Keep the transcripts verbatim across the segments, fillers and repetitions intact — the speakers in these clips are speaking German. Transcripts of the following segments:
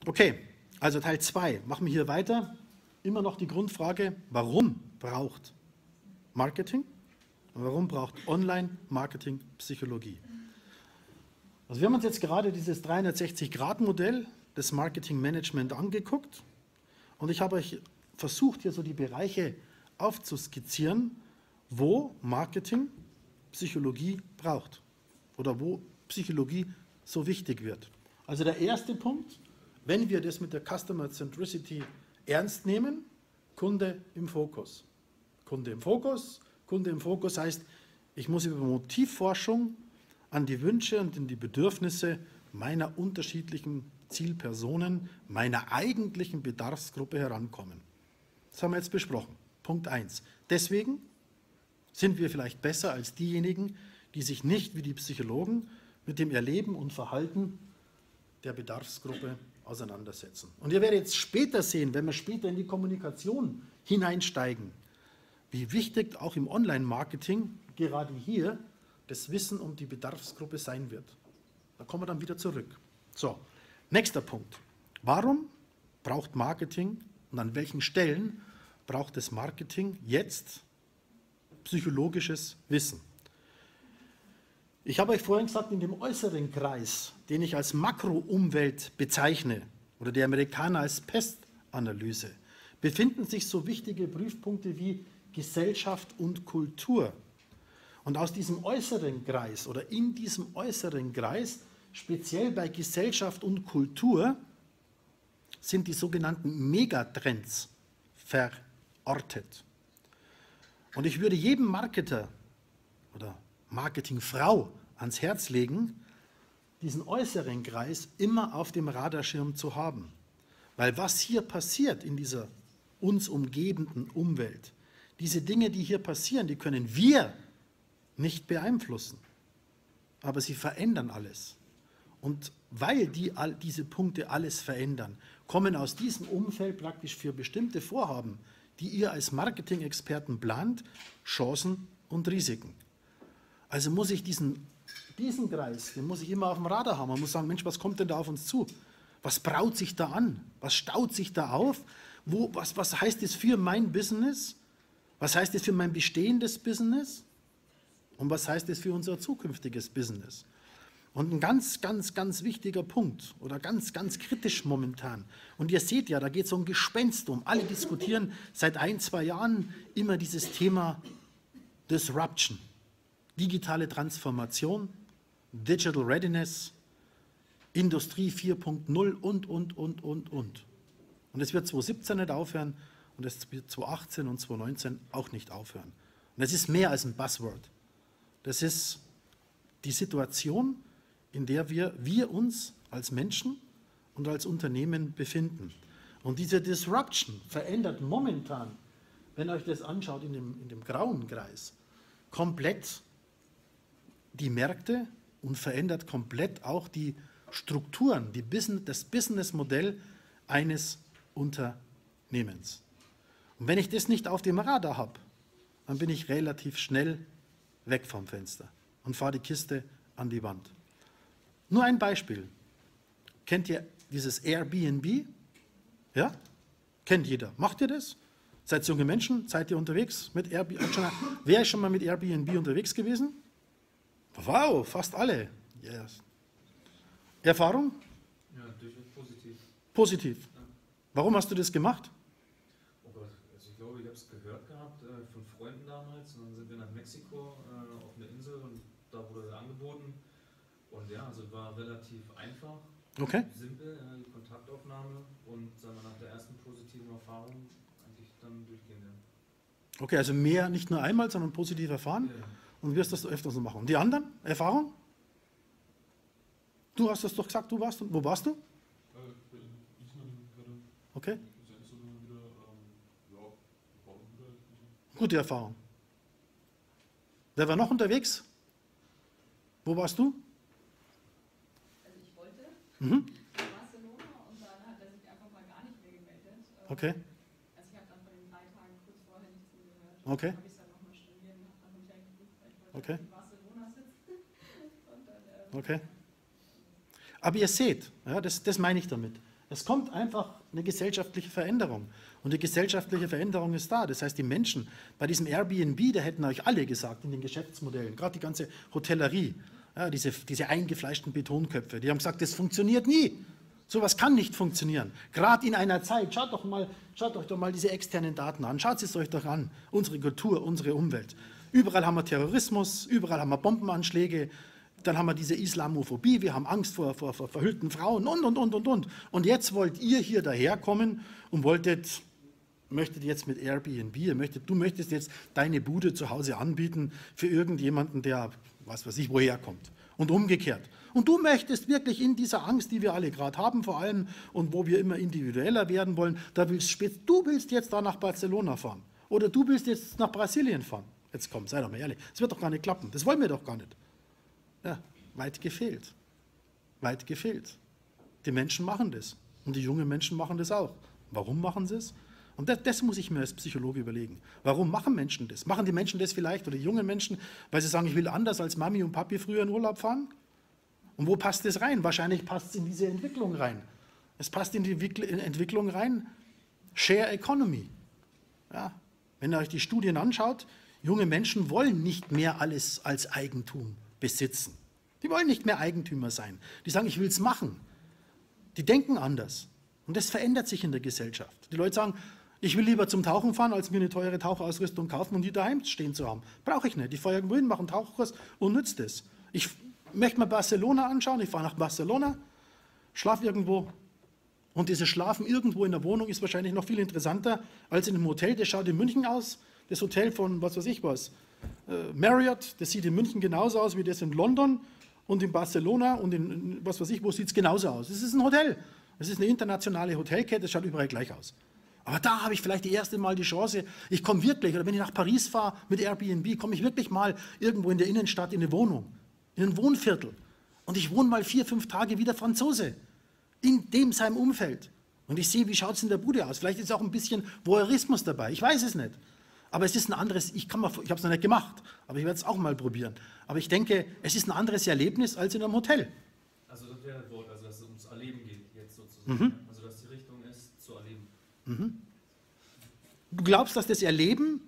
Okay, also Teil zwei. Machen wir hier weiter. Immer noch die Grundfrage, warum braucht Marketing? Und warum braucht Online-Marketing Psychologie? Also wir haben uns jetzt gerade dieses dreihundertsechzig Grad Modell des Marketing-Management angeguckt und ich habe euch versucht, hier so die Bereiche aufzuskizzieren, wo Marketing Psychologie braucht oder wo Psychologie so wichtig wird. Also der erste Punkt, wenn wir das mit der Customer Centricity ernst nehmen, Kunde im Fokus. Kunde im Fokus, Kunde im Fokus heißt, ich muss über Motivforschung an die Wünsche und in die Bedürfnisse meiner unterschiedlichen Zielpersonen, meiner eigentlichen Bedarfsgruppe herankommen. Das haben wir jetzt besprochen. Punkt eins. Deswegen sind wir vielleicht besser als diejenigen, die sich nicht wie die Psychologen mit dem Erleben und Verhalten der Bedarfsgruppe auseinandersetzen. Und ihr werdet jetzt später sehen, wenn wir später in die Kommunikation hineinsteigen, wie wichtig auch im Online-Marketing gerade hier das Wissen um die Bedarfsgruppe sein wird. Da kommen wir dann wieder zurück. So, nächster Punkt. Warum braucht Marketing und an welchen Stellen braucht das Marketing jetzt psychologisches Wissen? Ich habe euch vorhin gesagt, in dem äußeren Kreis, den ich als Makroumwelt bezeichne, oder die Amerikaner als Pestanalyse, befinden sich so wichtige Prüfpunkte wie Gesellschaft und Kultur. Und aus diesem äußeren Kreis oder in diesem äußeren Kreis, speziell bei Gesellschaft und Kultur, sind die sogenannten Megatrends verortet. Und ich würde jedem Marketer oder Marketingfrau ans Herz legen, diesen äußeren Kreis immer auf dem Radarschirm zu haben. Weil was hier passiert in dieser uns umgebenden Umwelt, diese Dinge, die hier passieren, die können wir nicht beeinflussen. Aber sie verändern alles. Und weil die, all diese Punkte alles verändern, kommen aus diesem Umfeld praktisch für bestimmte Vorhaben, die ihr als Marketing-Experten plant, Chancen und Risiken. Also muss ich diesen, diesen Kreis, den muss ich immer auf dem Radar haben. Man muss sagen, Mensch, was kommt denn da auf uns zu? Was braut sich da an? Was staut sich da auf? Wo, was, was heißt das für mein Business? Was heißt das für mein bestehendes Business? Und was heißt das für unser zukünftiges Business? Und ein ganz, ganz, ganz wichtiger Punkt oder ganz, ganz kritisch momentan. Und ihr seht ja, da geht es um Gespenst um. Alle diskutieren seit ein, zwei Jahren immer dieses Thema Disruption. Digitale Transformation, Digital Readiness, Industrie vier Punkt null und, und, und, und, und. Und es wird zwanzig siebzehn nicht aufhören und es wird zwanzig achtzehn und zwanzig neunzehn auch nicht aufhören. Und es ist mehr als ein Buzzword. Das ist die Situation, in der wir, wir uns als Menschen und als Unternehmen befinden. Und diese Disruption verändert momentan, wenn ihr euch das anschaut in dem, in dem grauen Kreis, komplett die Märkte und verändert komplett auch die Strukturen, die Business, das Businessmodell eines Unternehmens. Und wenn ich das nicht auf dem Radar habe, dann bin ich relativ schnell weg vom Fenster und fahre die Kiste an die Wand. Nur ein Beispiel. Kennt ihr dieses Airbnb? Ja? Kennt jeder. Macht ihr das? Seid junge Menschen? Seid ihr unterwegs mit Airbnb? Wer ist schon mal mit Airbnb unterwegs gewesen? Wow, fast alle. Yes. Erfahrung? Ja, durchaus positiv. Positiv. Ja. Warum hast du das gemacht? Oh Gott, also ich glaube, ich habe es gehört gehabt äh, von Freunden damals. Und dann sind wir nach Mexiko äh, auf eine Insel und da wurde angeboten. Und ja, also es war relativ einfach, Okay. simpel, äh, die Kontaktaufnahme und sagen wir, nach der ersten positiven Erfahrung eigentlich dann durchgehen. Ja. Okay, also mehr, nicht nur einmal, sondern positiv erfahren. Ja, ja. Und wirst das öfters so machen. Und die anderen? Erfahrung? Du hast das doch gesagt, du warst. Wo warst du? Okay. Gute Erfahrung. Wer war noch unterwegs? Wo warst du? Also ich wollte Mhm. Barcelona und dann hat er sich einfach mal gar nicht mehr gemeldet. Okay. Also ich habe dann von den drei Tagen kurz vorher nichts mehr gehört. Okay. Dann habe ich es dann nochmal storniert und habe dann Hotel gebucht, weil ich wollte Okay. in Barcelona sitzen. Und dann, äh, Okay. Aber ihr seht, ja, das, das meine ich damit. Es kommt einfach eine gesellschaftliche Veränderung. Und die gesellschaftliche Veränderung ist da. Das heißt, die Menschen bei diesem Airbnb, da hätten euch alle gesagt in den Geschäftsmodellen, gerade die ganze Hotellerie, ja, diese, diese eingefleischten Betonköpfe, die haben gesagt, das funktioniert nie. Sowas kann nicht funktionieren. Gerade in einer Zeit, schaut, doch mal, schaut euch doch mal diese externen Daten an, schaut es euch doch an, unsere Kultur, unsere Umwelt. Überall haben wir Terrorismus, überall haben wir Bombenanschläge, dann haben wir diese Islamophobie, wir haben Angst vor, vor, vor verhüllten Frauen und, und, und, und, und. Und jetzt wollt ihr hier daherkommen und wolltet, möchtet jetzt mit Airbnb, ihr möchtet, du möchtest jetzt deine Bude zu Hause anbieten für irgendjemanden, der, was weiß ich, woher kommt. Und umgekehrt. Und du möchtest wirklich in dieser Angst, die wir alle gerade haben vor allem und wo wir immer individueller werden wollen, da willst spät, du willst jetzt da nach Barcelona fahren oder du willst jetzt nach Brasilien fahren. Jetzt komm, sei doch mal ehrlich, das wird doch gar nicht klappen, das wollen wir doch gar nicht. Ja, weit gefehlt. Weit gefehlt. Die Menschen machen das und die jungen Menschen machen das auch. Warum machen sie es? Und das, das muss ich mir als Psychologe überlegen. Warum machen Menschen das? Machen die Menschen das vielleicht, oder die jungen Menschen, weil sie sagen, ich will anders als Mami und Papi früher in Urlaub fahren? Und wo passt das rein? Wahrscheinlich passt es in diese Entwicklung rein. Es passt in die Entwicklung rein, Share Economy. Ja, wenn ihr euch die Studien anschaut, junge Menschen wollen nicht mehr alles als Eigentum besitzen. Die wollen nicht mehr Eigentümer sein. Die sagen, ich will es machen. Die denken anders. Und das verändert sich in der Gesellschaft. Die Leute sagen, ich will lieber zum Tauchen fahren, als mir eine teure Tauchausrüstung kaufen und die daheim stehen zu haben. Brauche ich nicht. Ich fahre irgendwo hin, mache einen Tauchkurs und nütze das. Ich möchte mir Barcelona anschauen, ich fahre nach Barcelona, schlafe irgendwo. Und dieses Schlafen irgendwo in der Wohnung ist wahrscheinlich noch viel interessanter als in einem Hotel. Das schaut in München aus, das Hotel von was weiß ich was, äh, Marriott, das sieht in München genauso aus wie das in London und in Barcelona und in was weiß ich wo sieht es genauso aus. Es ist ein Hotel, es ist eine internationale Hotelkette, das schaut überall gleich aus. Aber da habe ich vielleicht die erste Mal die Chance, ich komme wirklich, oder wenn ich nach Paris fahre mit Airbnb, komme ich wirklich mal irgendwo in der Innenstadt in eine Wohnung, in ein Wohnviertel. Und ich wohne mal vier, fünf Tage wie der Franzose, in dem seinem Umfeld. Und ich sehe, wie schaut es in der Bude aus. Vielleicht ist auch ein bisschen Voyeurismus dabei, ich weiß es nicht. Aber es ist ein anderes, ich, ich habe es noch nicht gemacht, aber ich werde es auch mal probieren. Aber ich denke, es ist ein anderes Erlebnis als in einem Hotel. Also das wäre das Wort, also dass es ums Erleben geht, jetzt sozusagen. Mhm. Also dass die Richtung ist, zu erleben. Mhm. Du glaubst, dass das Erleben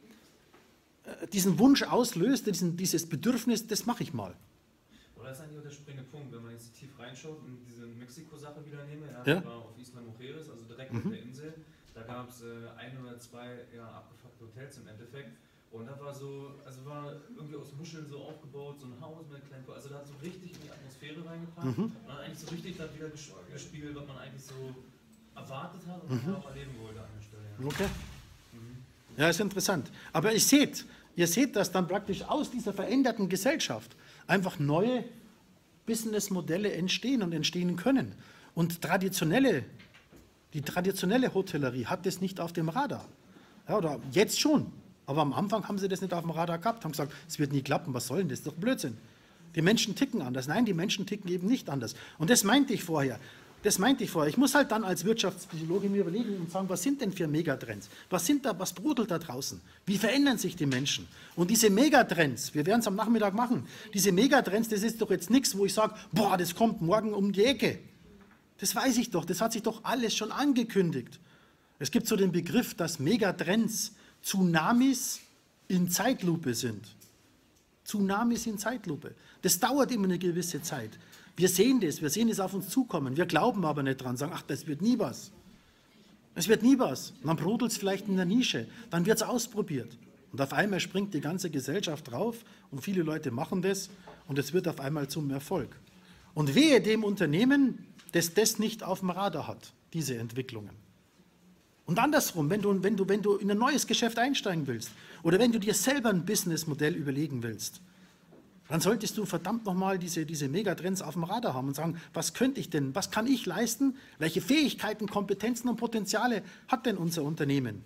äh, diesen Wunsch auslöst, diesen, dieses Bedürfnis, das mache ich mal. Oder das ist eigentlich auch der springende Punkt, wenn man jetzt tief reinschaut und diese Mexiko-Sache wieder nehme, ja, Ja. ich war auf Isla Mujeres, also direkt Mhm. auf der Insel, da gab es äh, ein oder zwei ja, abgefuckte Hotels im Endeffekt und da war so, also war irgendwie aus Muscheln so aufgebaut, so ein Haus mit einem kleinen, also da hat so richtig in die Atmosphäre reingepackt Mhm. und hat eigentlich so richtig dann wieder ges- gespiegelt, was man eigentlich so erwartet hat und Mhm. auch erleben wollte an der Stelle. Ja. Okay. Mhm. Ja, ist interessant. Aber ihr seht, ihr seht, dass dann praktisch aus dieser veränderten Gesellschaft einfach neue Businessmodelle entstehen und entstehen können. Und traditionelle, die traditionelle Hotellerie hat das nicht auf dem Radar. Ja, oder jetzt schon. Aber am Anfang haben sie das nicht auf dem Radar gehabt, haben gesagt, es wird nie klappen, was soll denn das? Das ist doch Blödsinn. Die Menschen ticken anders. Nein, die Menschen ticken eben nicht anders. Und das meinte ich vorher. Das meinte ich vorher. Ich muss halt dann als Wirtschaftspsychologe mir überlegen und sagen, was sind denn für Megatrends? Was sind da, was brodelt da draußen? Wie verändern sich die Menschen? Und diese Megatrends, wir werden es am Nachmittag machen, diese Megatrends, das ist doch jetzt nichts, wo ich sage, boah, das kommt morgen um die Ecke. Das weiß ich doch, das hat sich doch alles schon angekündigt. Es gibt so den Begriff, dass Megatrends Tsunamis in Zeitlupe sind. Tsunamis in Zeitlupe. Das dauert immer eine gewisse Zeit. Wir sehen das, wir sehen es auf uns zukommen, wir glauben aber nicht dran, sagen, ach, das wird nie was. Es wird nie was. Und dann brodelt es vielleicht in der Nische, dann wird es ausprobiert. Und auf einmal springt die ganze Gesellschaft drauf und viele Leute machen das und es wird auf einmal zum Erfolg. Und wehe dem Unternehmen, das das nicht auf dem Radar hat, diese Entwicklungen. Und andersrum, wenn du, wenn du, wenn du in ein neues Geschäft einsteigen willst oder wenn du dir selber ein Businessmodell überlegen willst, dann solltest du verdammt nochmal diese, diese Megatrends auf dem Radar haben und sagen, was könnte ich denn, was kann ich leisten, welche Fähigkeiten, Kompetenzen und Potenziale hat denn unser Unternehmen?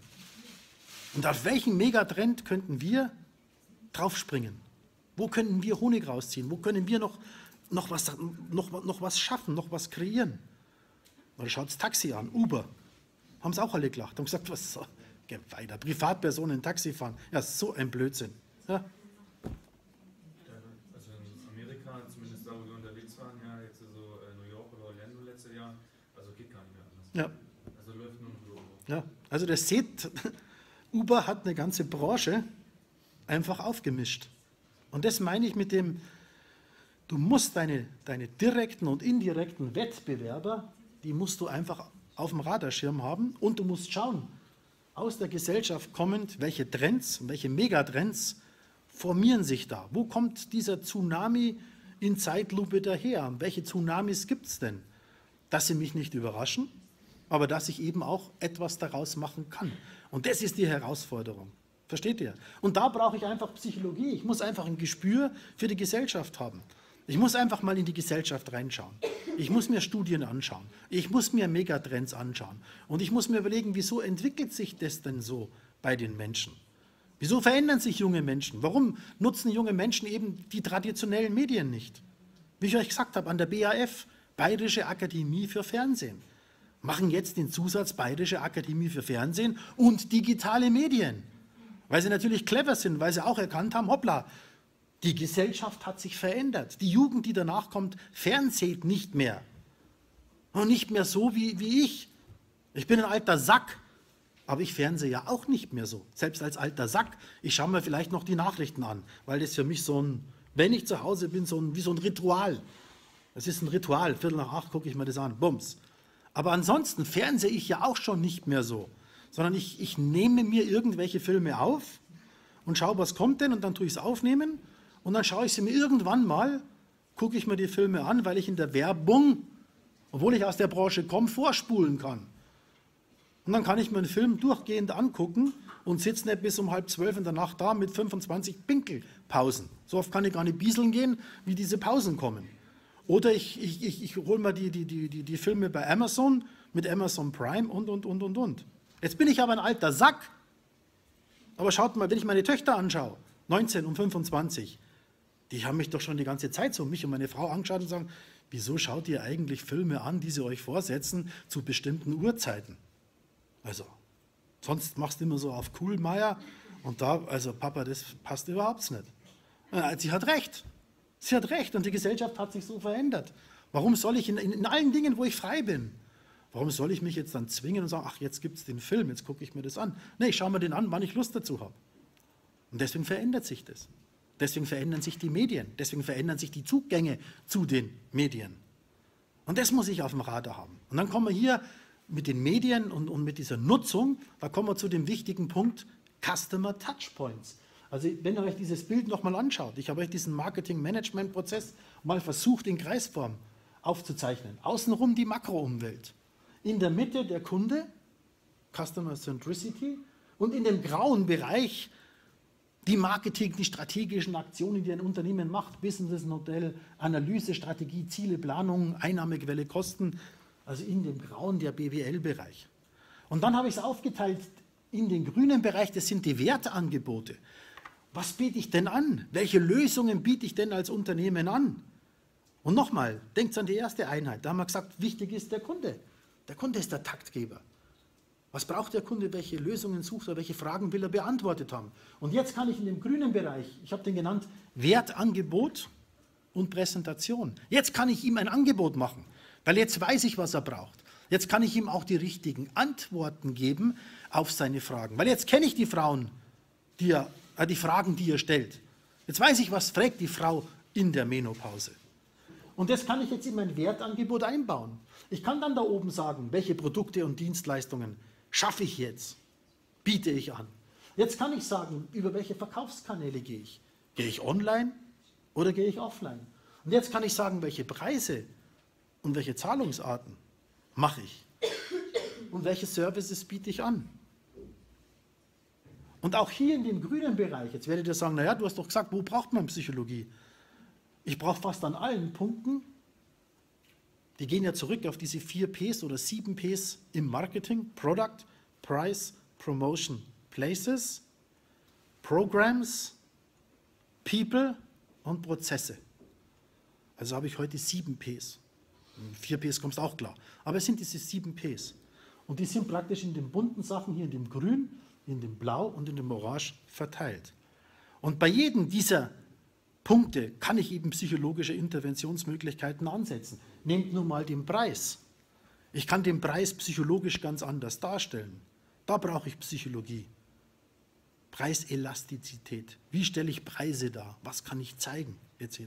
Und auf welchen Megatrend könnten wir draufspringen? Wo können wir Honig rausziehen? Wo können wir noch, noch, was, noch, noch was schaffen, noch was kreieren? Oder schaut das Taxi an, Uber. Haben es auch alle gelacht, haben gesagt, was so, geh weiter, Privatpersonen Taxi fahren. Ja, so ein Blödsinn. Ja. Also in Amerika, zumindest da, wo wir unterwegs waren, ja, jetzt so äh, New York oder Orlando letztes Jahr, also geht gar nicht mehr anders. Ja. Also läuft nur ein Logo. Ja. Also das seht, Uber hat eine ganze Branche einfach aufgemischt. Und das meine ich mit dem, du musst deine, deine direkten und indirekten Wettbewerber, die musst du einfach auf dem Radarschirm haben und du musst schauen, aus der Gesellschaft kommend, welche Trends und welche Megatrends formieren sich da. Wo kommt dieser Tsunami in Zeitlupe daher? Welche Tsunamis gibt es denn? Dass sie mich nicht überraschen, aber dass ich eben auch etwas daraus machen kann. Und das ist die Herausforderung. Versteht ihr? Und da brauche ich einfach Psychologie. Ich muss einfach ein Gespür für die Gesellschaft haben. Ich muss einfach mal in die Gesellschaft reinschauen. Ich muss mir Studien anschauen. Ich muss mir Megatrends anschauen. Und ich muss mir überlegen, wieso entwickelt sich das denn so bei den Menschen? Wieso verändern sich junge Menschen? Warum nutzen junge Menschen eben die traditionellen Medien nicht? Wie ich euch gesagt habe, an der B A F, Bayerische Akademie für Fernsehen, machen jetzt den Zusatz Bayerische Akademie für Fernsehen und digitale Medien. Weil sie natürlich clever sind, weil sie auch erkannt haben, hoppla, die Gesellschaft hat sich verändert. Die Jugend, die danach kommt, fernseht nicht mehr. Und nicht mehr so wie, wie ich. Ich bin ein alter Sack, aber ich fernsehe ja auch nicht mehr so. Selbst als alter Sack, ich schaue mir vielleicht noch die Nachrichten an, weil das für mich so ein, wenn ich zu Hause bin, so ein, wie so ein Ritual. Das ist ein Ritual, Viertel nach acht gucke ich mir das an, bums. Aber ansonsten fernsehe ich ja auch schon nicht mehr so, sondern ich, ich nehme mir irgendwelche Filme auf und schaue, was kommt denn, und dann tue ich es aufnehmen und dann schaue ich sie mir irgendwann mal, gucke ich mir die Filme an, weil ich in der Werbung, obwohl ich aus der Branche komme, vorspulen kann. Und dann kann ich mir einen Film durchgehend angucken und sitze nicht bis um halb zwölf in der Nacht da mit fünfundzwanzig Pinkelpausen. So oft kann ich gar nicht bieseln gehen, wie diese Pausen kommen. Oder ich, ich, ich, ich hole mir die, die, die, die, die Filme bei Amazon mit Amazon Prime und, und, und, und, und. Jetzt bin ich aber ein alter Sack. Aber schaut mal, wenn ich meine Töchter anschaue, neunzehn und fünfundzwanzig, die haben mich doch schon die ganze Zeit so, mich und meine Frau angeschaut und sagen, wieso schaut ihr eigentlich Filme an, die sie euch vorsetzen, zu bestimmten Uhrzeiten? Also, sonst machst du immer so auf cool, Meier, und da, also Papa, das passt überhaupt nicht. Sie hat recht. Sie hat recht und die Gesellschaft hat sich so verändert. Warum soll ich in, in, in allen Dingen, wo ich frei bin, warum soll ich mich jetzt dann zwingen und sagen, ach, jetzt gibt es den Film, jetzt gucke ich mir das an. Nee, ich schaue mir den an, wann ich Lust dazu habe. Und deswegen verändert sich das. Deswegen verändern sich die Medien, deswegen verändern sich die Zugänge zu den Medien. Und das muss ich auf dem Radar haben. Und dann kommen wir hier mit den Medien und, und mit dieser Nutzung, da kommen wir zu dem wichtigen Punkt Customer Touchpoints. Also wenn ihr euch dieses Bild nochmal anschaut, ich habe euch diesen Marketing-Management-Prozess mal versucht, in Kreisform aufzuzeichnen. Außenrum die Makroumwelt. In der Mitte der Kunde, Customer Centricity, und in dem grauen Bereich die Marketing, die strategischen Aktionen, die ein Unternehmen macht, Businessmodell, Analyse, Strategie, Ziele, Planung, Einnahmequelle, Kosten, also in dem grauen der B W L-Bereich. Und dann habe ich es aufgeteilt in den grünen Bereich, das sind die Wertangebote. Was biete ich denn an? Welche Lösungen biete ich denn als Unternehmen an? Und nochmal, denkt an die erste Einheit. Da haben wir gesagt, wichtig ist der Kunde. Der Kunde ist der Taktgeber. Was braucht der Kunde? Welche Lösungen sucht er? Welche Fragen will er beantwortet haben? Und jetzt kann ich in dem grünen Bereich, ich habe den genannt, Wertangebot und Präsentation. Jetzt kann ich ihm ein Angebot machen, weil jetzt weiß ich, was er braucht. Jetzt kann ich ihm auch die richtigen Antworten geben auf seine Fragen. Weil jetzt kenne ich die Frauen, die er die Fragen, die ihr stellt. Jetzt weiß ich, was fragt die Frau in der Menopause. Und das kann ich jetzt in mein Wertangebot einbauen. Ich kann dann da oben sagen, welche Produkte und Dienstleistungen schaffe ich jetzt, biete ich an. Jetzt kann ich sagen, über welche Verkaufskanäle gehe ich. Gehe ich online oder gehe ich offline? Und jetzt kann ich sagen, welche Preise und welche Zahlungsarten mache ich. Und welche Services biete ich an. Und auch hier in dem grünen Bereich, jetzt werdet ihr sagen, naja, du hast doch gesagt, wo braucht man Psychologie? Ich brauche fast an allen Punkten, die gehen ja zurück auf diese vier Ps oder sieben Ps im Marketing, Product, Price, Promotion, Places, Programs, People und Prozesse. Also habe ich heute sieben Ps. Vier Ps kommst auch klar. Aber es sind diese sieben Ps. Und die sind praktisch in den bunten Sachen hier in dem Grün, in dem Blau und in dem Orange verteilt. Und bei jedem dieser Punkte kann ich eben psychologische Interventionsmöglichkeiten ansetzen. Nehmt nun mal den Preis. Ich kann den Preis psychologisch ganz anders darstellen. Da brauche ich Psychologie. Preiselastizität. Wie stelle ich Preise dar? Was kann ich zeigen? Etc.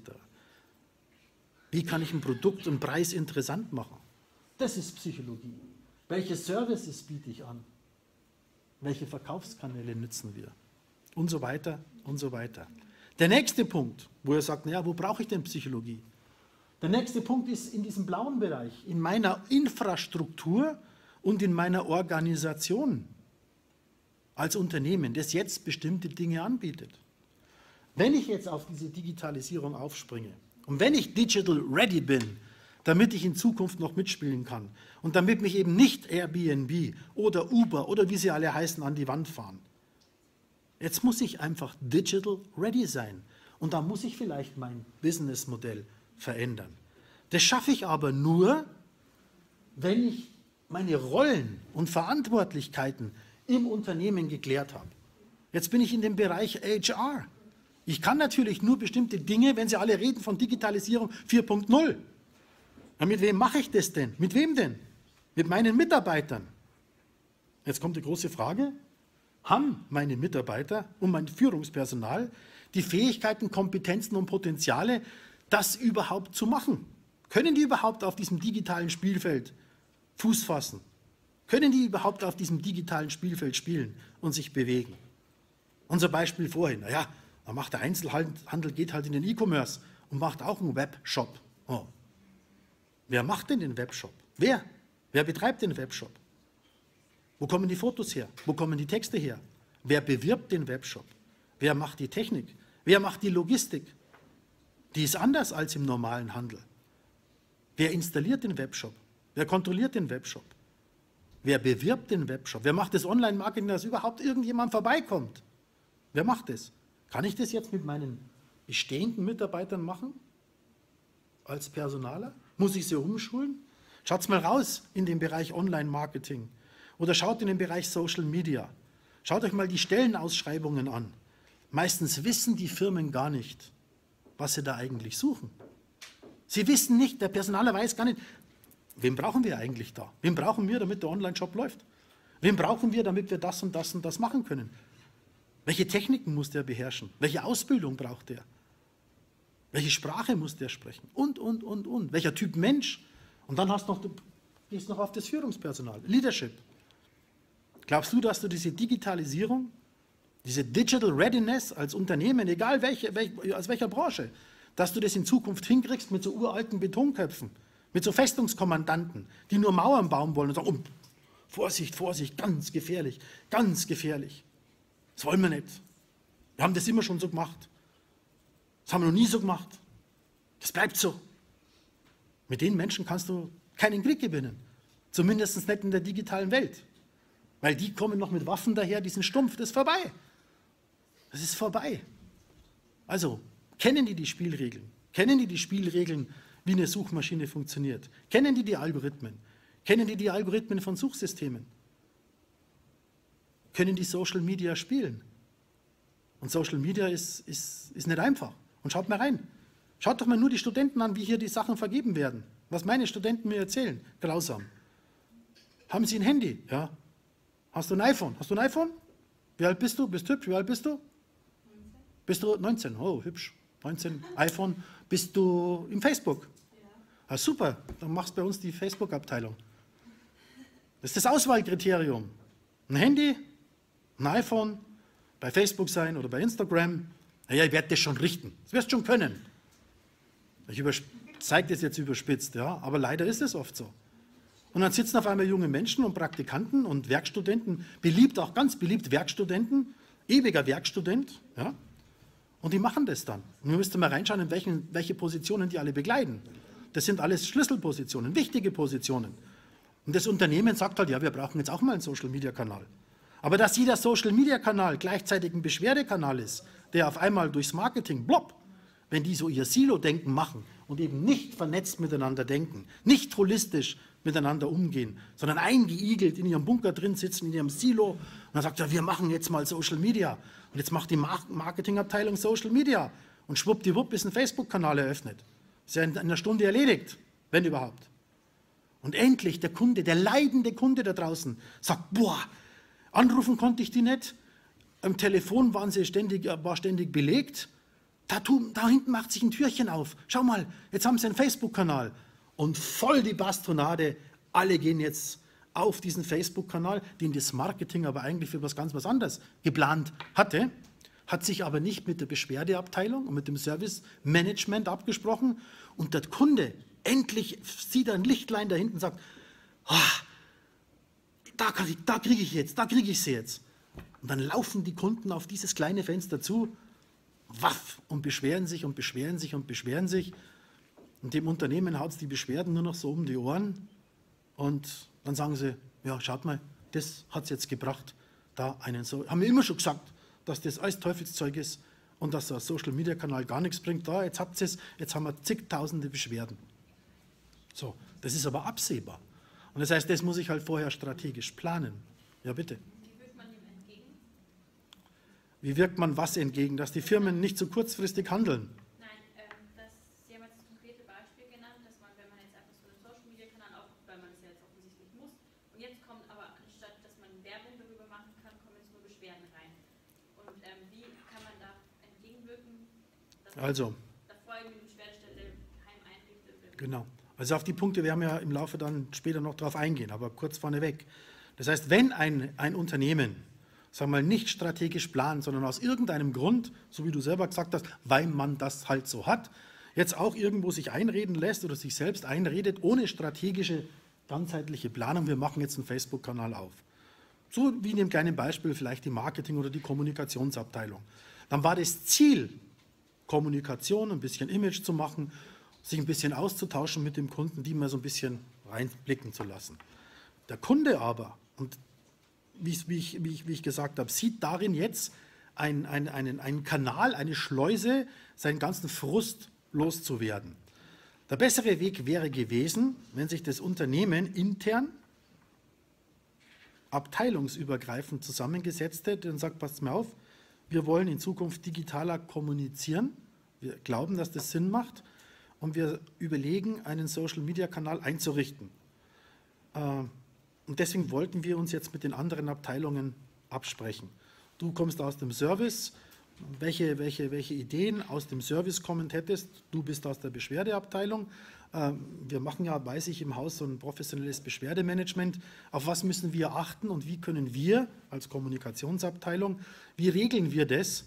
Wie kann ich ein Produkt und Preis interessant machen? Das ist Psychologie. Welche Services biete ich an? Welche Verkaufskanäle nutzen wir? Und so weiter und so weiter. Der nächste Punkt, wo er sagt, naja, wo brauche ich denn Psychologie? Der nächste Punkt ist in diesem blauen Bereich, in meiner Infrastruktur und in meiner Organisation als Unternehmen, das jetzt bestimmte Dinge anbietet. Wenn ich jetzt auf diese Digitalisierung aufspringe und wenn ich digital ready bin, damit ich in Zukunft noch mitspielen kann und damit mich eben nicht Airbnb oder Uber oder wie sie alle heißen an die Wand fahren. Jetzt muss ich einfach digital ready sein und da muss ich vielleicht mein Businessmodell verändern. Das schaffe ich aber nur, wenn ich meine Rollen und Verantwortlichkeiten im Unternehmen geklärt habe. Jetzt bin ich in dem Bereich H R. Ich kann natürlich nur bestimmte Dinge, wenn Sie alle reden von Digitalisierung vier Punkt null. Ja, mit wem mache ich das denn? Mit wem denn? Mit meinen Mitarbeitern. Jetzt kommt die große Frage, haben meine Mitarbeiter und mein Führungspersonal die Fähigkeiten, Kompetenzen und Potenziale, das überhaupt zu machen? Können die überhaupt auf diesem digitalen Spielfeld Fuß fassen? Können die überhaupt auf diesem digitalen Spielfeld spielen und sich bewegen? Unser Beispiel vorhin, naja, da macht der Einzelhandel, geht halt in den E-Commerce und macht auch einen Webshop. Oh. Wer macht denn den Webshop? Wer? Wer betreibt den Webshop? Wo kommen die Fotos her? Wo kommen die Texte her? Wer bewirbt den Webshop? Wer macht die Technik? Wer macht die Logistik? Die ist anders als im normalen Handel. Wer installiert den Webshop? Wer kontrolliert den Webshop? Wer bewirbt den Webshop? Wer macht das Online-Marketing, dass überhaupt irgendjemand vorbeikommt? Wer macht das? Kann ich das jetzt mit meinen bestehenden Mitarbeitern machen? Als Personaler? Muss ich sie umschulen? Schaut mal raus in den Bereich Online-Marketing oder schaut in den Bereich Social Media. Schaut euch mal die Stellenausschreibungen an. Meistens wissen die Firmen gar nicht, was sie da eigentlich suchen. Sie wissen nicht, der Personaler weiß gar nicht, wen brauchen wir eigentlich da? Wen brauchen wir, damit der Online-Shop läuft? Wen brauchen wir, damit wir das und das und das machen können? Welche Techniken muss der beherrschen? Welche Ausbildung braucht der? Welche Sprache muss der sprechen? Und, und, und, und. Welcher Typ Mensch? Und dann hast noch, du gehst noch auf das Führungspersonal, Leadership. Glaubst du, dass du diese Digitalisierung, diese Digital Readiness als Unternehmen, egal welche, welche, aus welcher Branche, dass du das in Zukunft hinkriegst mit so uralten Betonköpfen, mit so Festungskommandanten, die nur Mauern bauen wollen und sagen, oh, Vorsicht, Vorsicht, ganz gefährlich, ganz gefährlich. Das wollen wir nicht. Wir haben das immer schon so gemacht. Das haben wir noch nie so gemacht. Das bleibt so. Mit den Menschen kannst du keinen Krieg gewinnen. Zumindest nicht in der digitalen Welt. Weil die kommen noch mit Waffen daher, die sind stumpf, das ist vorbei. Das ist vorbei. Also, kennen die die Spielregeln? Kennen die die Spielregeln, wie eine Suchmaschine funktioniert? Kennen die die Algorithmen? Kennen die die Algorithmen von Suchsystemen? Können die Social Media spielen? Und Social Media ist, ist, ist nicht einfach. Und schaut mal rein. Schaut doch mal nur die Studenten an, wie hier die Sachen vergeben werden. Was meine Studenten mir erzählen. Grausam. Haben sie ein Handy? Ja. Hast du ein iPhone? Hast du ein iPhone? Wie alt bist du? Bist du hübsch? Wie alt bist du? neunzehn. Bist du neunzehn? Oh, hübsch. neunzehn, iPhone. Bist du im Facebook? Ja. Ah, super, dann machst du bei uns die Facebook-Abteilung. Das ist das Auswahlkriterium. Ein Handy, ein iPhone, bei Facebook sein oder bei Instagram. Naja, ich werde das schon richten. Das wirst du schon können. Ich zeige das jetzt überspitzt, ja, aber leider ist es oft so. Und dann sitzen auf einmal junge Menschen und Praktikanten und Werkstudenten, beliebt, auch ganz beliebt Werkstudenten, ewiger Werkstudent, ja, und die machen das dann. Und wir müssen mal reinschauen, in welchen, welche Positionen die alle begleiten. Das sind alles Schlüsselpositionen, wichtige Positionen. Und das Unternehmen sagt halt, ja, wir brauchen jetzt auch mal einen Social-Media-Kanal. Aber dass jeder Social-Media-Kanal gleichzeitig ein Beschwerdekanal ist, der auf einmal durchs Marketing, plopp, wenn die so ihr Silo-Denken machen und eben nicht vernetzt miteinander denken, nicht holistisch miteinander umgehen, sondern eingeigelt in ihrem Bunker drin sitzen, in ihrem Silo, und dann sagt er, wir machen jetzt mal Social Media. Und jetzt macht die Marketingabteilung Social Media. Und schwuppdiwupp ist ein Facebook-Kanal eröffnet. Ist ja in einer Stunde erledigt, wenn überhaupt. Und endlich der Kunde, der leidende Kunde da draußen, sagt, boah, anrufen konnte ich die nicht, am Telefon waren sie ständig, war ständig belegt, da, tu, da hinten macht sich ein Türchen auf, schau mal, jetzt haben sie einen Facebook-Kanal und voll die Bastonade, alle gehen jetzt auf diesen Facebook-Kanal, den das Marketing aber eigentlich für was ganz was anderes geplant hatte, hat sich aber nicht mit der Beschwerdeabteilung und mit dem Service-Management abgesprochen und der Kunde endlich sieht er ein Lichtlein da hinten und sagt, oh, da, da kriege ich jetzt, da kriege ich sie jetzt. Und dann laufen die Kunden auf dieses kleine Fenster zu, waff, und beschweren sich und beschweren sich und beschweren sich. Und dem Unternehmen haut es die Beschwerden nur noch so um die Ohren. Und dann sagen sie, ja, schaut mal, das hat es jetzt gebracht, da einen so, haben wir immer schon gesagt, dass das alles Teufelszeug ist und dass der Social-Media-Kanal gar nichts bringt. Da, jetzt habt ihr es, jetzt haben wir zigtausende Beschwerden. So, das ist aber absehbar. Und das heißt, das muss ich halt vorher strategisch planen. Ja, bitte. Wie wirkt man dem entgegen? Wie wirkt man was entgegen? Dass die Firmen nicht so kurzfristig handeln. Nein, ähm, das, Sie haben jetzt das konkrete Beispiel genannt, dass man, wenn man jetzt einfach so einen Social-Media-Kanal aufruft, weil man es ja jetzt offensichtlich muss, und jetzt kommt aber, anstatt dass man Werbung darüber machen kann, kommen jetzt nur Beschwerden rein. Und ähm, wie kann man da entgegenwirken, dass man Also, davor irgendwie eine Beschwerdestelle geheim einrichtet? genau. Also auf die Punkte werden wir ja im Laufe dann später noch drauf eingehen, aber kurz vorneweg. Das heißt, wenn ein, ein Unternehmen, sagen wir mal, nicht strategisch plant, sondern aus irgendeinem Grund, so wie du selber gesagt hast, weil man das halt so hat, jetzt auch irgendwo sich einreden lässt oder sich selbst einredet, ohne strategische, ganzheitliche Planung, wir machen jetzt einen Facebook-Kanal auf. So wie in dem kleinen Beispiel vielleicht die Marketing- oder die Kommunikationsabteilung. Dann war das Ziel, Kommunikation, ein bisschen Image zu machen, sich ein bisschen auszutauschen mit dem Kunden, die mal so ein bisschen reinblicken zu lassen. Der Kunde aber, und wie ich, wie ich, wie ich, wie ich gesagt habe, sieht darin jetzt ein, ein, einen, einen Kanal, eine Schleuse, seinen ganzen Frust loszuwerden. Der bessere Weg wäre gewesen, wenn sich das Unternehmen intern abteilungsübergreifend zusammengesetzt hätte und sagt, passt mal auf, wir wollen in Zukunft digitaler kommunizieren, wir glauben, dass das Sinn macht, und wir überlegen, einen Social-Media-Kanal einzurichten. Und deswegen wollten wir uns jetzt mit den anderen Abteilungen absprechen. Du kommst aus dem Service, welche, welche, welche Ideen aus dem Service kommend hättest, du bist aus der Beschwerdeabteilung. Wir machen ja, weiß ich, im Haus so ein professionelles Beschwerdemanagement. Auf was müssen wir achten und wie können wir als Kommunikationsabteilung, wie regeln wir das,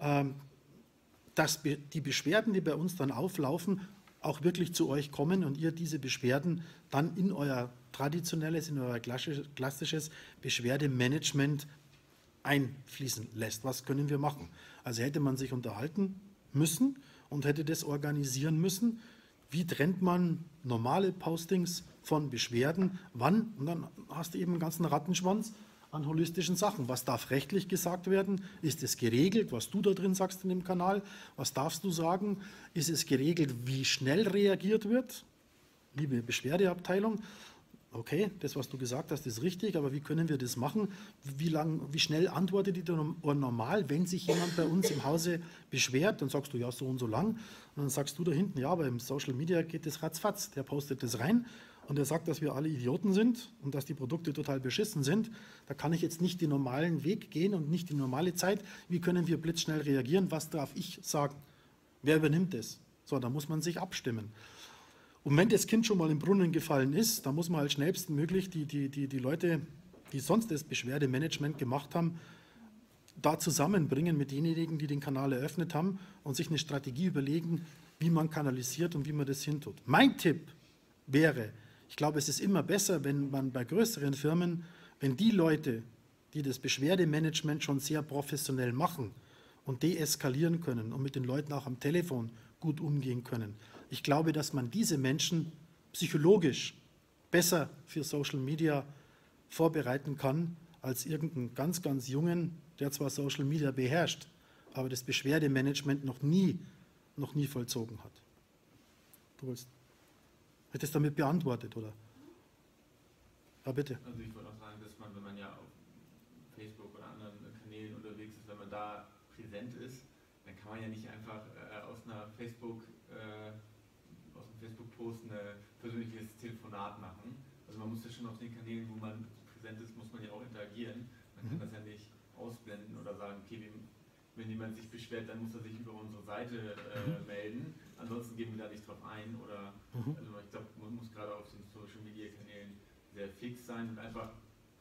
dass die Beschwerden, die bei uns dann auflaufen, auch wirklich zu euch kommen und ihr diese Beschwerden dann in euer traditionelles, in euer klassisches Beschwerdemanagement einfließen lässt. Was können wir machen? Also hätte man sich unterhalten müssen und hätte das organisieren müssen. Wie trennt man normale Postings von Beschwerden? Wann? Und dann hast du eben einen ganzen Rattenschwanz an holistischen Sachen. Was darf rechtlich gesagt werden? Ist es geregelt, was du da drin sagst in dem Kanal? Was darfst du sagen? Ist es geregelt, wie schnell reagiert wird? Liebe Beschwerdeabteilung, okay, das, was du gesagt hast, ist richtig, aber wie können wir das machen? Wie, lang, wie schnell antwortet die normal, wenn sich jemand bei uns im Hause beschwert? Dann sagst du, ja, so und so lang. Und dann sagst du da hinten, ja, aber im Social Media geht das ratzfatz. Der postet das rein. Und er sagt, dass wir alle Idioten sind und dass die Produkte total beschissen sind, da kann ich jetzt nicht den normalen Weg gehen und nicht die normale Zeit. Wie können wir blitzschnell reagieren? Was darf ich sagen? Wer übernimmt das? So, da muss man sich abstimmen. Und wenn das Kind schon mal im Brunnen gefallen ist, dann muss man halt schnellstmöglich die, die, die, die Leute, die sonst das Beschwerdemanagement gemacht haben, da zusammenbringen mit denjenigen, die den Kanal eröffnet haben und sich eine Strategie überlegen, wie man kanalisiert und wie man das hintut. Mein Tipp wäre, ich glaube, es ist immer besser, wenn man bei größeren Firmen, wenn die Leute, die das Beschwerdemanagement schon sehr professionell machen und deeskalieren können und mit den Leuten auch am Telefon gut umgehen können, ich glaube, dass man diese Menschen psychologisch besser für Social Media vorbereiten kann, als irgendeinen ganz, ganz Jungen, der zwar Social Media beherrscht, aber das Beschwerdemanagement noch nie, noch nie vollzogen hat. Du willst Wird das damit beantwortet, oder? Ja, bitte. Also ich wollte auch sagen, dass man, wenn man ja auf Facebook oder anderen Kanälen unterwegs ist, wenn man da präsent ist, dann kann man ja nicht einfach äh, aus einer Facebook, äh, aus dem Facebook-Post ein persönliches Telefonat machen. Also man muss ja schon auf den Kanälen, wo man präsent ist, muss man ja auch interagieren. Man kann das ja nicht ausblenden oder sagen, okay, wenn jemand sich beschwert, dann muss er sich über unsere Seite äh, melden. Ansonsten gehen wir da nicht drauf ein. Oder Mhm. also ich glaube, man muss gerade auf den Social Media Kanälen sehr fix sein und einfach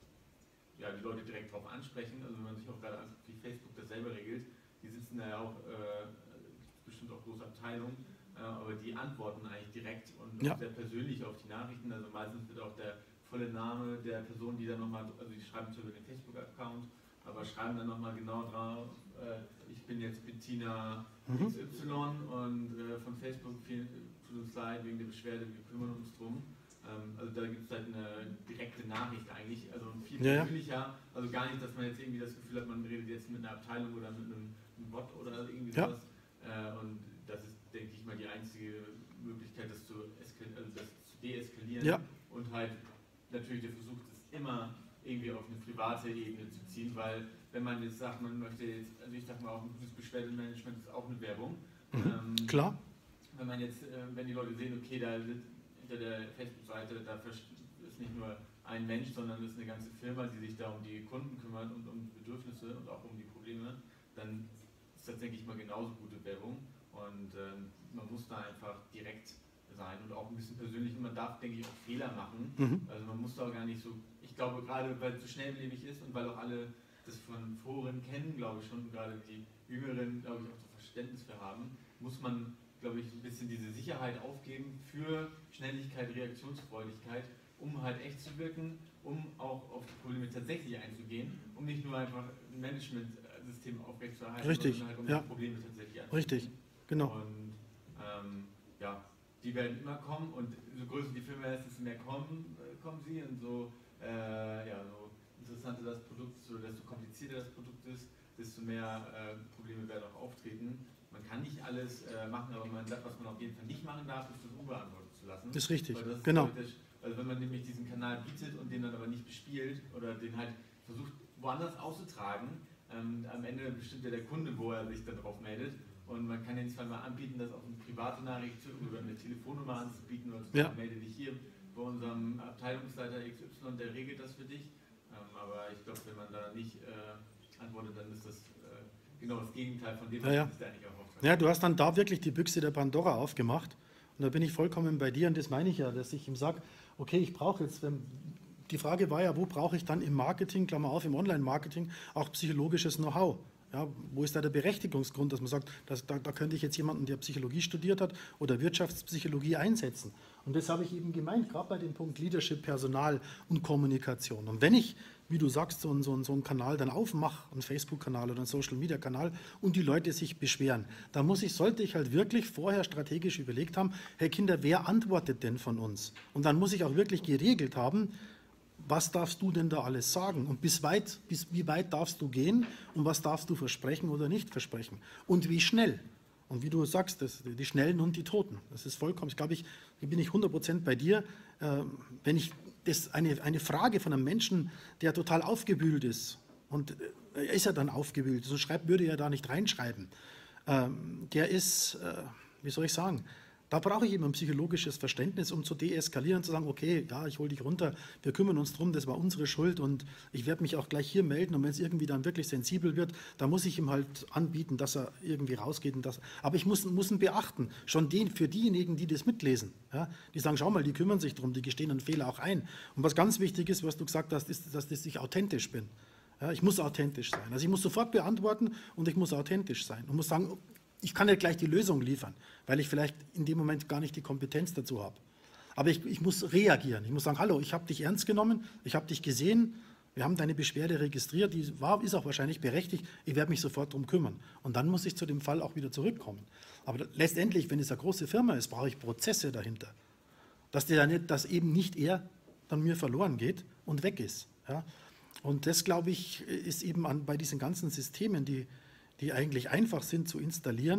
ja, die Leute direkt darauf ansprechen. Also wenn man sich auch gerade anguckt, wie Facebook das selber regelt, die sitzen da ja auch äh, bestimmt auch große Abteilungen, äh, aber die antworten eigentlich direkt und Ja. sehr persönlich auf die Nachrichten. Also meistens wird auch der volle Name der Person, die dann nochmal, also die schreiben zwar über den Facebook-Account, aber schreiben dann nochmal genau drauf, äh, ich bin jetzt Bettina Mhm. X Y und äh, von Facebook, vielen, tut uns leid wegen der Beschwerde, wir kümmern uns drum. Ähm, also da gibt es halt eine direkte Nachricht eigentlich, also viel Ja, ja. persönlicher, also gar nicht, dass man jetzt irgendwie das Gefühl hat, man redet jetzt mit einer Abteilung oder mit einem, einem Bot oder irgendwie Ja. sowas. Äh, und das ist, denke ich mal, die einzige Möglichkeit, das zu, eskal- also das zu deeskalieren. Ja. Und halt natürlich der Versuch ist immer irgendwie auf eine private Ebene zu ziehen, weil wenn man jetzt sagt, man möchte jetzt, also ich sag mal auch ein gutes Beschwerdemanagement ist auch eine Werbung. Mhm. Ähm, Klar. Wenn man jetzt, äh, wenn die Leute sehen, okay, da sind hinter der Facebook-Seite, da ist nicht nur ein Mensch, sondern ist eine ganze Firma, die sich da um die Kunden kümmert und um die Bedürfnisse und auch um die Probleme, dann ist das, denke ich mal, genauso gute Werbung. Und ähm, man muss da einfach direkt sein und auch ein bisschen persönlich. Und man darf, denke ich, auch Fehler machen. Mhm. Also man muss da auch gar nicht so, ich glaube gerade, weil es so schnelllebig ist und weil auch alle das von Foren kennen, glaube ich schon, gerade die Jüngeren, glaube ich, auch so Verständnis für haben, muss man, glaube ich, ein bisschen diese Sicherheit aufgeben für Schnelligkeit, Reaktionsfreudigkeit, um halt echt zu wirken, um auch auf die Probleme tatsächlich einzugehen, um nicht nur einfach ein Managementsystem aufrechtzuerhalten, Richtig, sondern halt um ja. die Probleme tatsächlich anzugehen. Richtig, genau. Und ähm, ja, die werden immer kommen und so größer die Firma ist, desto mehr kommen, äh, kommen sie und so, äh, ja, so interessanter das Produkt ist oder desto komplizierter das Produkt ist, desto mehr äh, Probleme werden auch auftreten. Man kann nicht alles äh, machen, aber man, das, was man auf jeden Fall nicht machen darf, ist das unbeantwortet zu lassen. Das ist richtig, Weil das ist genau. deutlich, also wenn man nämlich diesen Kanal bietet und den dann aber nicht bespielt oder den halt versucht woanders auszutragen, ähm, am Ende bestimmt ja der Kunde, wo er sich dann drauf meldet. Und man kann den zwar mal anbieten, das auf eine private Nachricht oder eine Telefonnummer anzubieten oder zu Ja. sagen, melde dich hier bei unserem Abteilungsleiter X Y, der regelt das für dich. Ähm, aber ich glaube, wenn man da nicht äh, antwortet, dann ist das äh, genau das Gegenteil von dem, was Ja, ja. man sich da eigentlich erhofft hat. Ja, du hast dann da wirklich die Büchse der Pandora aufgemacht. Und da bin ich vollkommen bei dir und das meine ich ja, dass ich ihm sage, okay, ich brauche jetzt, wenn, die Frage war ja, wo brauche ich dann im Marketing, Klammer auf, im Online-Marketing auch psychologisches Know-how? Ja, wo ist da der Berechtigungsgrund, dass man sagt, dass, da, da könnte ich jetzt jemanden, der Psychologie studiert hat oder Wirtschaftspsychologie einsetzen? Und das habe ich eben gemeint, gerade bei dem Punkt Leadership, Personal und Kommunikation. Und wenn ich, wie du sagst, so, einen- so, einen- so einen Kanal dann aufmache, einen Facebook-Kanal oder einen Social-Media-Kanal und die Leute sich beschweren, dann muss ich, sollte ich halt wirklich vorher strategisch überlegt haben, hey Kinder, wer antwortet denn von uns? Und dann muss ich auch wirklich geregelt haben, was darfst du denn da alles sagen und bis, weit, bis wie weit darfst du gehen und was darfst du versprechen oder nicht versprechen und wie schnell. Und wie du sagst, das, die Schnellen und die Toten, das ist vollkommen, ich glaube, ich, da bin ich hundert Prozent bei dir, äh, wenn ich das eine, eine Frage von einem Menschen, der total aufgewühlt ist und äh, er ist ja dann aufgewühlt, so schreibt, würde er da nicht reinschreiben, ähm, der ist, äh, wie soll ich sagen, da brauche ich eben ein psychologisches Verständnis, um zu deeskalieren und zu sagen, okay, ja, ich hole dich runter, wir kümmern uns drum, das war unsere Schuld und ich werde mich auch gleich hier melden und wenn es irgendwie dann wirklich sensibel wird, dann muss ich ihm halt anbieten, dass er irgendwie rausgeht. Und das, aber ich muss, muss ihn beachten, schon den, für diejenigen, die das mitlesen, ja, die sagen, schau mal, die kümmern sich drum, die gestehen einen Fehler auch ein. Und was ganz wichtig ist, was du gesagt hast, ist, dass ich authentisch bin. Ja, ich muss authentisch sein. Also ich muss sofort beantworten und ich muss authentisch sein und muss sagen, ich kann nicht gleich die Lösung liefern, weil ich vielleicht in dem Moment gar nicht die Kompetenz dazu habe. Aber ich, ich muss reagieren. Ich muss sagen, hallo, ich habe dich ernst genommen, ich habe dich gesehen, wir haben deine Beschwerde registriert, die war, ist auch wahrscheinlich berechtigt, ich werde mich sofort darum kümmern. Und dann muss ich zu dem Fall auch wieder zurückkommen. Aber letztendlich, wenn es eine große Firma ist, brauche ich Prozesse dahinter. Dass, der nicht, dass eben nicht er dann mir verloren geht und weg ist. Ja? Und das, glaube ich, ist eben an, bei diesen ganzen Systemen, die die eigentlich einfach sind zu installieren,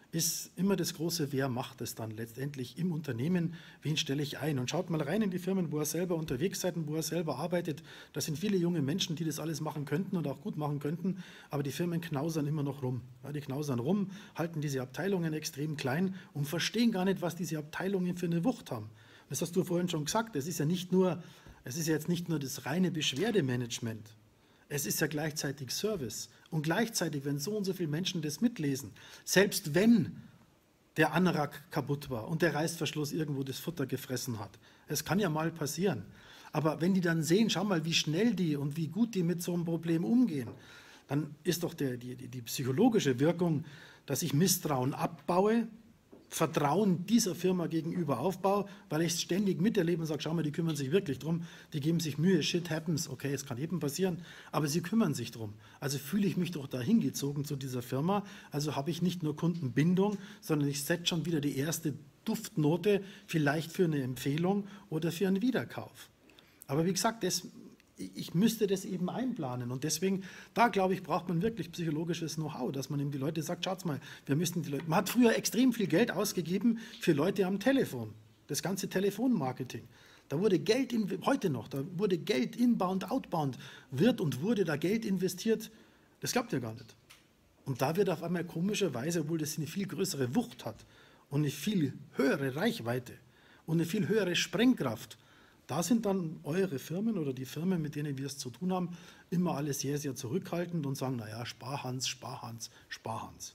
ist immer das große, wer macht es dann letztendlich im Unternehmen, wen stelle ich ein. Und schaut mal rein in die Firmen, wo er selber unterwegs seid und wo er selber arbeitet. Das sind viele junge Menschen, die das alles machen könnten und auch gut machen könnten, aber die Firmen knausern immer noch rum. Ja, die knausern rum, halten diese Abteilungen extrem klein und verstehen gar nicht, was diese Abteilungen für eine Wucht haben. Das hast du vorhin schon gesagt, es ist ja nicht nur, es ist ja jetzt nicht nur das reine Beschwerdemanagement. Es ist ja gleichzeitig Service. Und gleichzeitig, wenn so und so viele Menschen das mitlesen, selbst wenn der Anorak kaputt war und der Reißverschluss irgendwo das Futter gefressen hat, es kann ja mal passieren, aber wenn die dann sehen, schau mal, wie schnell die und wie gut die mit so einem Problem umgehen, dann ist doch der, die, die psychologische Wirkung, dass ich Misstrauen abbaue, Vertrauen dieser Firma gegenüber aufbaue, weil ich es ständig miterlebe und sage, schau mal, die kümmern sich wirklich drum, die geben sich Mühe, shit happens, okay, es kann jedem passieren, aber sie kümmern sich drum. Also fühle ich mich doch da hingezogen zu dieser Firma, also habe ich nicht nur Kundenbindung, sondern ich setze schon wieder die erste Duftnote, vielleicht für eine Empfehlung oder für einen Wiederkauf. Aber wie gesagt, das, ich müsste das eben einplanen und deswegen, da glaube ich, braucht man wirklich psychologisches Know-how, dass man eben die Leute sagt, schaut mal, wir müssen die Leute, man hat früher extrem viel Geld ausgegeben für Leute am Telefon, das ganze Telefonmarketing. Da wurde Geld, in, heute noch, da wurde Geld inbound, outbound, wird und wurde da Geld investiert, das glaubt ihr gar nicht. Und da wird auf einmal komischerweise, obwohl das eine viel größere Wucht hat und eine viel höhere Reichweite und eine viel höhere Sprengkraft, da sind dann eure Firmen oder die Firmen, mit denen wir es zu tun haben, immer alle sehr, sehr zurückhaltend und sagen, naja, Sparhans, Sparhans, Sparhans.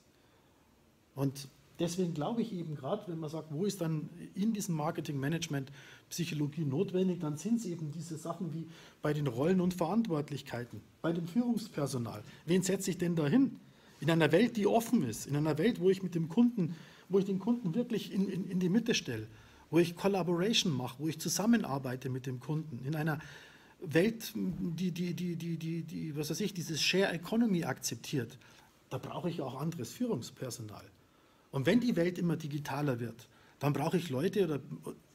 Und deswegen glaube ich eben gerade, wenn man sagt, wo ist dann in diesem Marketingmanagement Psychologie notwendig, dann sind es eben diese Sachen wie bei den Rollen und Verantwortlichkeiten, bei dem Führungspersonal. Wen setze ich denn da hin? In einer Welt, die offen ist, in einer Welt, wo ich mit dem Kunden, wo ich den Kunden wirklich in, in, in die Mitte stelle, wo ich Collaboration mache, wo ich zusammenarbeite mit dem Kunden, in einer Welt, die, die, die, die, die, die was weiß ich, dieses Share Economy akzeptiert, da brauche ich auch anderes Führungspersonal. Und wenn die Welt immer digitaler wird, dann brauche ich Leute oder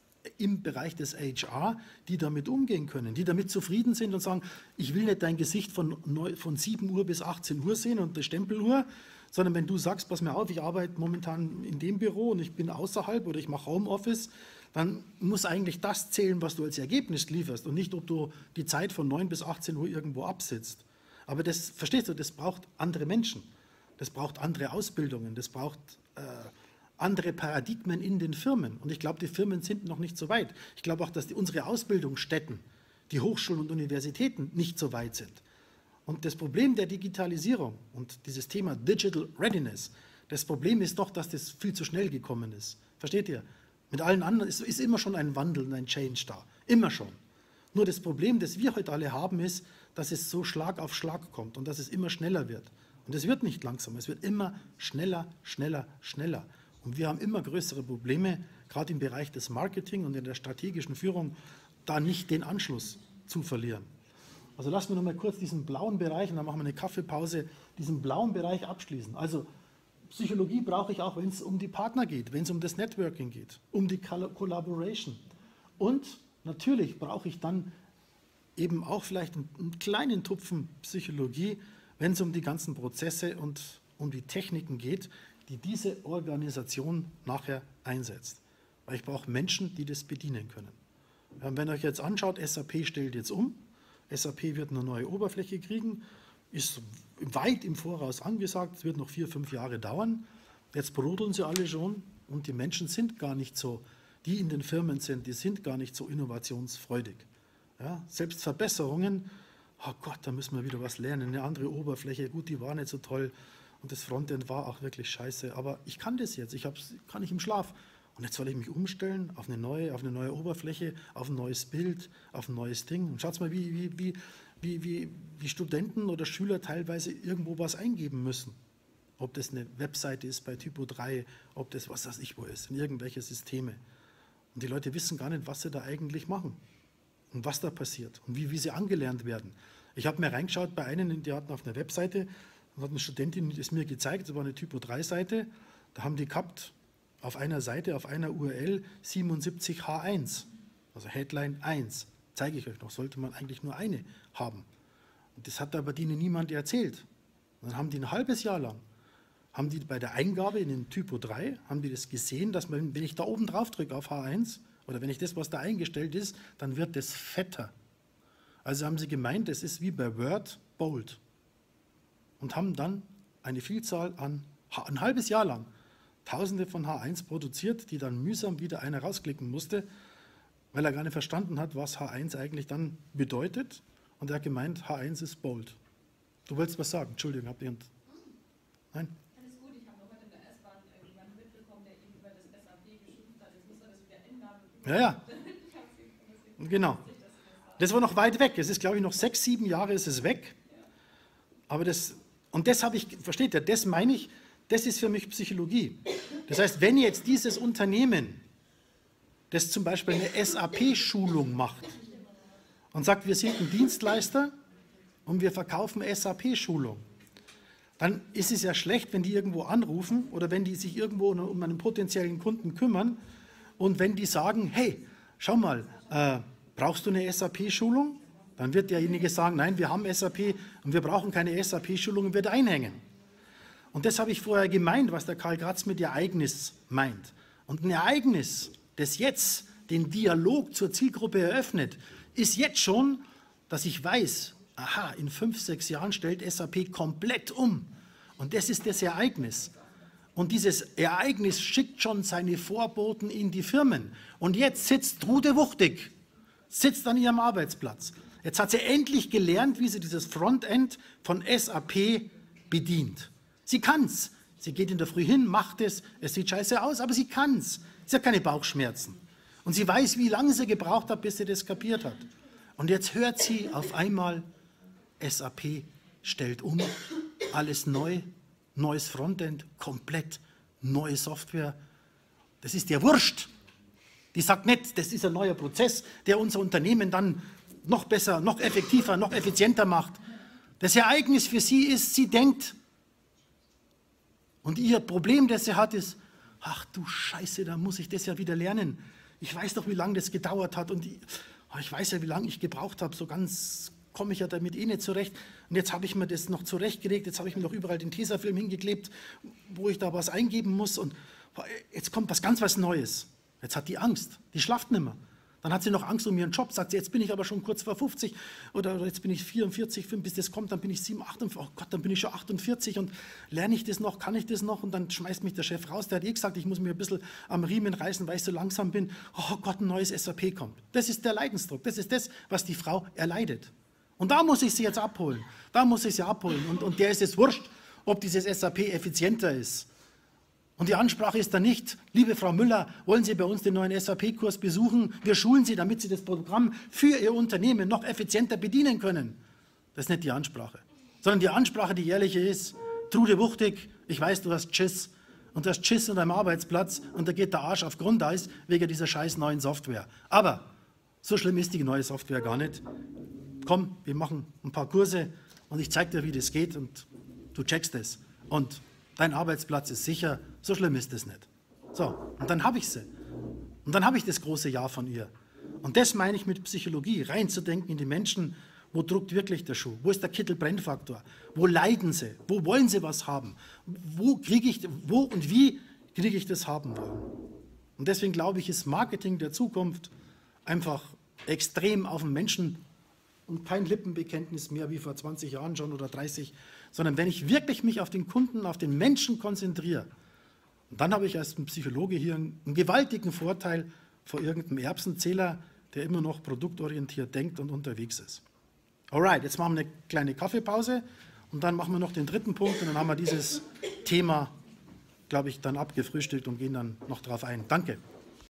im Bereich des H R, die damit umgehen können, die damit zufrieden sind und sagen, ich will nicht dein Gesicht von, von sieben Uhr bis achtzehn Uhr sehen und die Stempeluhr, sondern wenn du sagst, pass mir auf, ich arbeite momentan in dem Büro und ich bin außerhalb oder ich mache Homeoffice, dann muss eigentlich das zählen, was du als Ergebnis lieferst und nicht, ob du die Zeit von neun bis achtzehn Uhr irgendwo absitzt. Aber das, verstehst du, das braucht andere Menschen, das braucht andere Ausbildungen, das braucht äh, andere Paradigmen in den Firmen. Und ich glaube, die Firmen sind noch nicht so weit. Ich glaube auch, dass die, unsere Ausbildungsstätten, die Hochschulen und Universitäten nicht so weit sind. Und das Problem der Digitalisierung und dieses Thema Digital Readiness, das Problem ist doch, dass das viel zu schnell gekommen ist. Versteht ihr? Mit allen anderen ist, ist immer schon ein Wandel und ein Change da. Immer schon. Nur das Problem, das wir heute alle haben, ist, dass es so Schlag auf Schlag kommt und dass es immer schneller wird. Und es wird nicht langsam, es wird immer schneller, schneller, schneller. Und wir haben immer größere Probleme, gerade im Bereich des Marketing und in der strategischen Führung, da nicht den Anschluss zu verlieren. Also lassen wir noch mal kurz diesen blauen Bereich, und dann machen wir eine Kaffeepause, diesen blauen Bereich abschließen. Also Psychologie brauche ich auch, wenn es um die Partner geht, wenn es um das Networking geht, um die Collaboration. Und natürlich brauche ich dann eben auch vielleicht einen, einen kleinen Tupfen Psychologie, wenn es um die ganzen Prozesse und um die Techniken geht, die diese Organisation nachher einsetzt. Weil ich brauche Menschen, die das bedienen können. Ja, wenn ihr euch jetzt anschaut, S A P stellt jetzt um, S A P wird eine neue Oberfläche kriegen, ist weit im Voraus angesagt, es wird noch vier, fünf Jahre dauern. Jetzt brodeln sie alle schon und die Menschen sind gar nicht so, die in den Firmen sind, die sind gar nicht so innovationsfreudig. Ja, selbst Verbesserungen, oh Gott, da müssen wir wieder was lernen, eine andere Oberfläche, gut, die war nicht so toll und das Frontend war auch wirklich scheiße, aber ich kann das jetzt, ich hab's, kann ich im Schlaf. Und jetzt soll ich mich umstellen auf eine neue, auf eine neue Oberfläche, auf ein neues Bild, auf ein neues Ding. Und schaut mal, wie, wie, wie, wie, wie, wie Studenten oder Schüler teilweise irgendwo was eingeben müssen. Ob das eine Webseite ist bei Typo drei, ob das was weiß ich wo ist, in irgendwelche Systeme. Und die Leute wissen gar nicht, was sie da eigentlich machen und was da passiert und wie, wie sie angelernt werden. Ich habe mir reingeschaut bei einem, die hatten auf einer Webseite, und hat eine Studentin das mir gezeigt, das war eine Typo drei Seite, da haben die gehabt, auf einer Seite, auf einer U R L siebenundsiebzig H eins, also Headline eins, zeige ich euch noch, sollte man eigentlich nur eine haben. Und das hat aber denen niemand erzählt. Und dann haben die ein halbes Jahr lang haben die bei der Eingabe in den Typo drei, haben die das gesehen, dass man, wenn ich da oben drauf drücke auf H eins, oder wenn ich das, was da eingestellt ist, dann wird das fetter. Also haben sie gemeint, das ist wie bei Word bold. Und haben dann eine Vielzahl an, ein halbes Jahr lang, Tausende von H eins produziert, die dann mühsam wieder einer rausklicken musste, weil er gar nicht verstanden hat, was H eins eigentlich dann bedeutet. Und er hat gemeint, H eins ist bold. Du wolltest was sagen? Entschuldigung, habt ihr... Nein? Alles gut, ich habe noch heute in der S-Bahn jemanden mitbekommen, der ihm über das S A P geschimpft hat. Jetzt muss er das wieder ändern. Ja, ja. Genau. Das war noch weit weg. Es ist, glaube ich, noch sechs, sieben Jahre ist es weg. Aber das... Und das habe ich... Versteht ihr? Das meine ich... Das ist für mich Psychologie. Das heißt, wenn jetzt dieses Unternehmen, das zum Beispiel eine S A P-Schulung macht und sagt, wir sind ein Dienstleister und wir verkaufen S A P-Schulung, dann ist es ja schlecht, wenn die irgendwo anrufen oder wenn die sich irgendwo um einen potenziellen Kunden kümmern und wenn die sagen, hey, schau mal, äh, brauchst du eine S A P-Schulung? Dann wird derjenige sagen, nein, wir haben S A P und wir brauchen keine S A P-Schulung und wird einhängen. Und das habe ich vorher gemeint, was der Karl Gratz mit Ereignis meint. Und ein Ereignis, das jetzt den Dialog zur Zielgruppe eröffnet, ist jetzt schon, dass ich weiß, aha, in fünf, sechs Jahren stellt S A P komplett um. Und das ist das Ereignis. Und dieses Ereignis schickt schon seine Vorboten in die Firmen. Und jetzt sitzt Trude Wuchtig, sitzt an ihrem Arbeitsplatz. Jetzt hat sie endlich gelernt, wie sie dieses Frontend von S A P bedient. Sie kann's. Sie geht in der Früh hin, macht es, es sieht scheiße aus, aber sie kann's. Sie hat keine Bauchschmerzen. Und sie weiß, wie lange sie gebraucht hat, bis sie das kapiert hat. Und jetzt hört sie auf einmal, S A P stellt um, alles neu, neues Frontend, komplett neue Software. Das ist ihr wurscht. Die sagt nicht, das ist ein neuer Prozess, der unser Unternehmen dann noch besser, noch effektiver, noch effizienter macht. Das Ereignis für sie ist, sie denkt, und ihr Problem, das sie hat, ist, ach du Scheiße, da muss ich das ja wieder lernen. Ich weiß doch, wie lange das gedauert hat und ich, ich weiß ja, wie lange ich gebraucht habe. So ganz komme ich ja damit eh nicht zurecht. Und jetzt habe ich mir das noch zurechtgelegt, jetzt habe ich mir noch überall den Tesafilm hingeklebt, wo ich da was eingeben muss. Und jetzt kommt was ganz was Neues. Jetzt hat die Angst, die schlaft nicht mehr. Dann hat sie noch Angst um ihren Job, sagt sie, jetzt bin ich aber schon kurz vor fünfzig oder jetzt bin ich vierundvierzig, bis das kommt, dann bin ich siebenundachtzig, achtundvierzig, oh Gott, dann bin ich schon achtundvierzig und lerne ich das noch, kann ich das noch? Und dann schmeißt mich der Chef raus, der hat eh gesagt, ich muss mich ein bisschen am Riemen reißen, weil ich so langsam bin. Oh Gott, ein neues S A P kommt. Das ist der Leidensdruck, das ist das, was die Frau erleidet. Und da muss ich sie jetzt abholen, da muss ich sie abholen und, und der ist es wurscht, ob dieses S A P effizienter ist. Und die Ansprache ist dann nicht, liebe Frau Müller, wollen Sie bei uns den neuen S A P-Kurs besuchen? Wir schulen Sie, damit Sie das Programm für Ihr Unternehmen noch effizienter bedienen können. Das ist nicht die Ansprache. Sondern die Ansprache, die ehrliche ist, Trude Wuchtig, ich weiß, du hast Schiss. Und du hast Schiss an deinem Arbeitsplatz und da geht der Arsch auf Grundeis wegen dieser scheiß neuen Software. Aber so schlimm ist die neue Software gar nicht. Komm, wir machen ein paar Kurse und ich zeige dir, wie das geht und du checkst es. Und dein Arbeitsplatz ist sicher, so schlimm ist es nicht. So, und dann habe ich sie. Und dann habe ich das große Ja von ihr. Und das meine ich mit Psychologie, reinzudenken in die Menschen, wo druckt wirklich der Schuh? Wo ist der Kittel-Brennfaktor? Wo leiden sie? Wo wollen sie was haben? Wo, kriege ich, wo und wie kriege ich das haben wollen? Und deswegen glaube ich, ist Marketing der Zukunft einfach extrem auf den Menschen und kein Lippenbekenntnis mehr wie vor zwanzig Jahren schon oder dreißig, sondern wenn ich wirklich mich auf den Kunden, auf den Menschen konzentriere, und dann habe ich als Psychologe hier einen, einen gewaltigen Vorteil vor irgendeinem Erbsenzähler, der immer noch produktorientiert denkt und unterwegs ist. Alright, jetzt machen wir eine kleine Kaffeepause und dann machen wir noch den dritten Punkt und dann haben wir dieses Thema, glaube ich, dann abgefrühstückt und gehen dann noch drauf ein. Danke.